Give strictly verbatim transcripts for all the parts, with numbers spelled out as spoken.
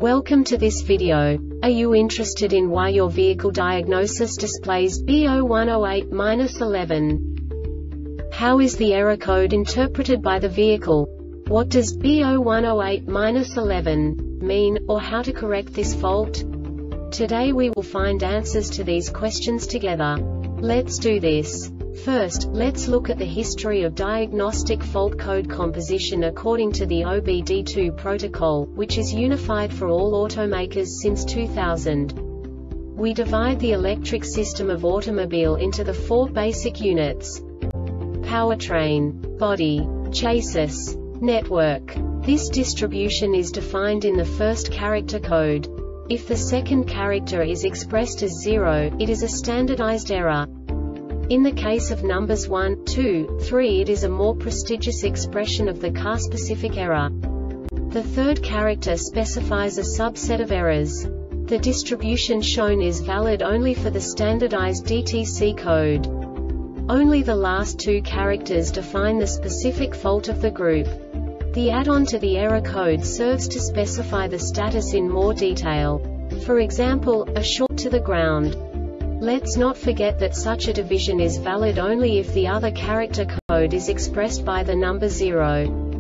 Welcome to this video. Are you interested in why your vehicle diagnosis displays B zero one zero eight dash eleven? How is the error code interpreted by the vehicle? What does B zero one zero eight dash eleven mean, or how to correct this fault? Today we will find answers to these questions together. Let's do this. First, let's look at the history of diagnostic fault code composition according to the O B D two protocol, which is unified for all automakers since two thousand. We divide the electric system of automobile into the four basic units: powertrain, body, chassis, network. This distribution is defined in the first character code. If the second character is expressed as zero, it is a standardized error. In the case of numbers one, two, three, it is a more prestigious expression of the car-specific error. The third character specifies a subset of errors. The distribution shown is valid only for the standardized D T C code. Only the last two characters define the specific fault of the group. The add-on to the error code serves to specify the status in more detail. For example, a short to the ground. Let's not forget that such a division is valid only if the other character code is expressed by the number zero.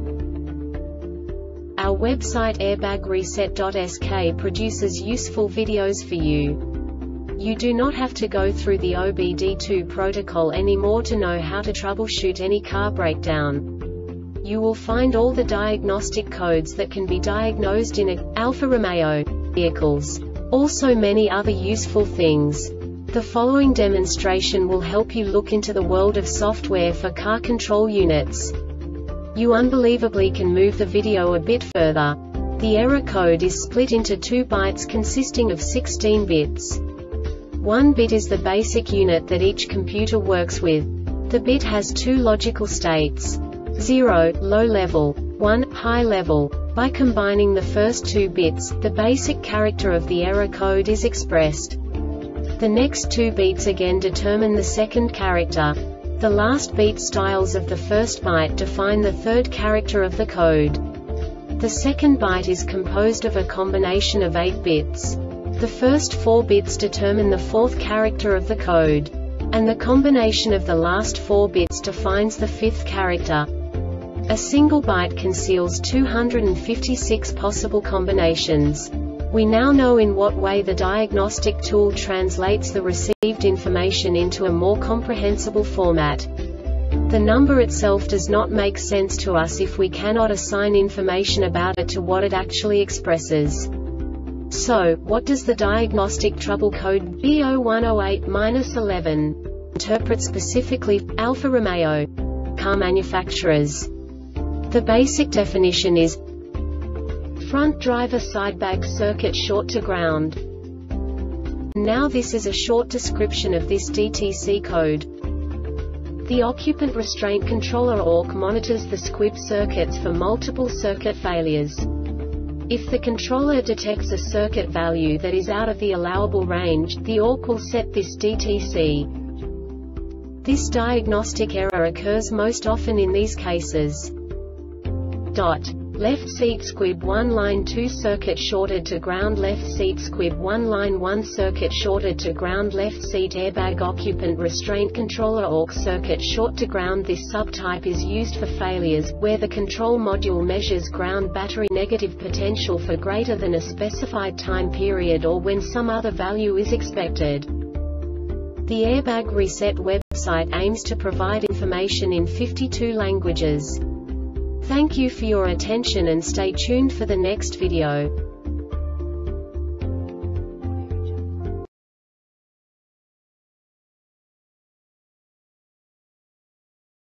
Our website airbag reset dot S K produces useful videos for you. You do not have to go through the O B D two protocol anymore to know how to troubleshoot any car breakdown. You will find all the diagnostic codes that can be diagnosed in a Alfa Romeo vehicles. Also many other useful things. The following demonstration will help you look into the world of software for car control units. You unbelievably can move the video a bit further. The error code is split into two bytes consisting of sixteen bits. One bit is the basic unit that each computer works with. The bit has two logical states: zero, low level, one, high level. By combining the first two bits, the basic character of the error code is expressed. The next two beats again determine the second character. The last beat styles of the first byte define the third character of the code. The second byte is composed of a combination of eight bits. The first four bits determine the fourth character of the code. And the combination of the last four bits defines the fifth character. A single byte conceals two hundred fifty-six possible combinations. We now know in what way the diagnostic tool translates the received information into a more comprehensible format. The number itself does not make sense to us if we cannot assign information about it to what it actually expresses. So, what does the diagnostic trouble code B zero one zero eight dash eleven interpret specifically for Alfa Romeo car manufacturers? The basic definition is front driver side bag circuit short to ground. Now this is a short description of this D T C code. The occupant restraint controller O R C monitors the squib circuits for multiple circuit failures. If the controller detects a circuit value that is out of the allowable range, the O R C will set this D T C. This diagnostic error occurs most often in these cases. Dot. Left seat squib one line two circuit shorted to ground, left seat squib one line one circuit shorted to ground, left seat airbag occupant restraint controller O R C circuit short to ground. This subtype is used for failures where the control module measures ground battery negative potential for greater than a specified time period or when some other value is expected. The Airbag Reset website aims to provide information in fifty-two languages. Thank you for your attention and stay tuned for the next video.